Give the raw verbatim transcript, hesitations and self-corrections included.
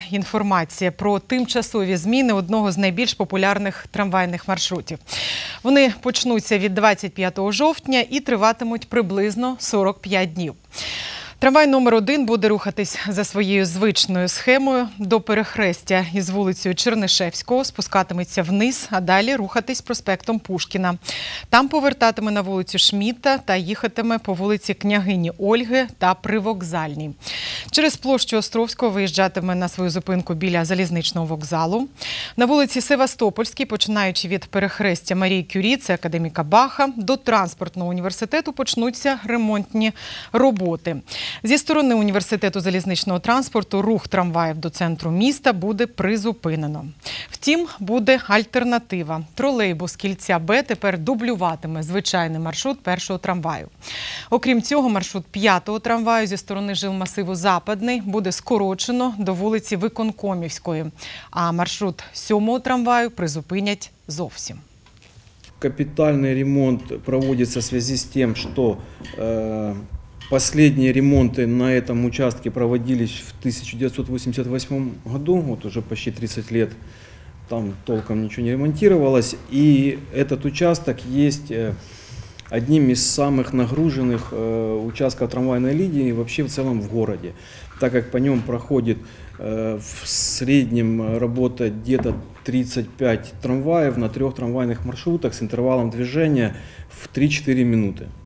інформація про тимчасові зміни одного з найбільш популярних трамвайних маршрутів. Вони почнуться від двадцять п'ятого жовтня і триватимуть приблизно сорок п'ять днів. Трамвай номер один буде рухатись за своєю звичною схемою до перехрестя із вулицею Чернишевського, спускатиметься вниз, а далі рухатись проспектом Пушкіна. Там повертатиме на вулицю Шмідта та їхатиме по вулиці Княгині Ольги та Привокзальній. Через площу Островського виїжджатиме на свою зупинку біля залізничного вокзалу. На вулиці Севастопольській, починаючи від перехрестя Марії Кюрі, це академіка Баха, до транспортного університету почнуться ремонтні роботи. Зі сторони університету залізничного транспорту рух трамваїв до центру міста буде призупинено. Втім, буде альтернатива. Тролейбус кільця Б тепер дублюватиме звичайний маршрут першого трамваю. Окрім цього, маршрут п'ятого трамваю зі сторони жилмасиву Западний буде скорочено до вулиці Виконкомівської, а маршрут сьомого трамваю призупинять зовсім. Капитальный ремонт проводится в связи с тем, что э, последние ремонты на этом участке проводились в тысяча девятьсот восемьдесят восьмом году, вот уже почти тридцать лет, там толком ничего не ремонтировалось, и этот участок есть э, одним из самых нагруженных э, участков трамвайной линии вообще в целом в городе, так как по нем проходит э, в среднем работа где-то тридцать пять трамваев на трех трамвайных маршрутах с интервалом движения в три-четыре минуты.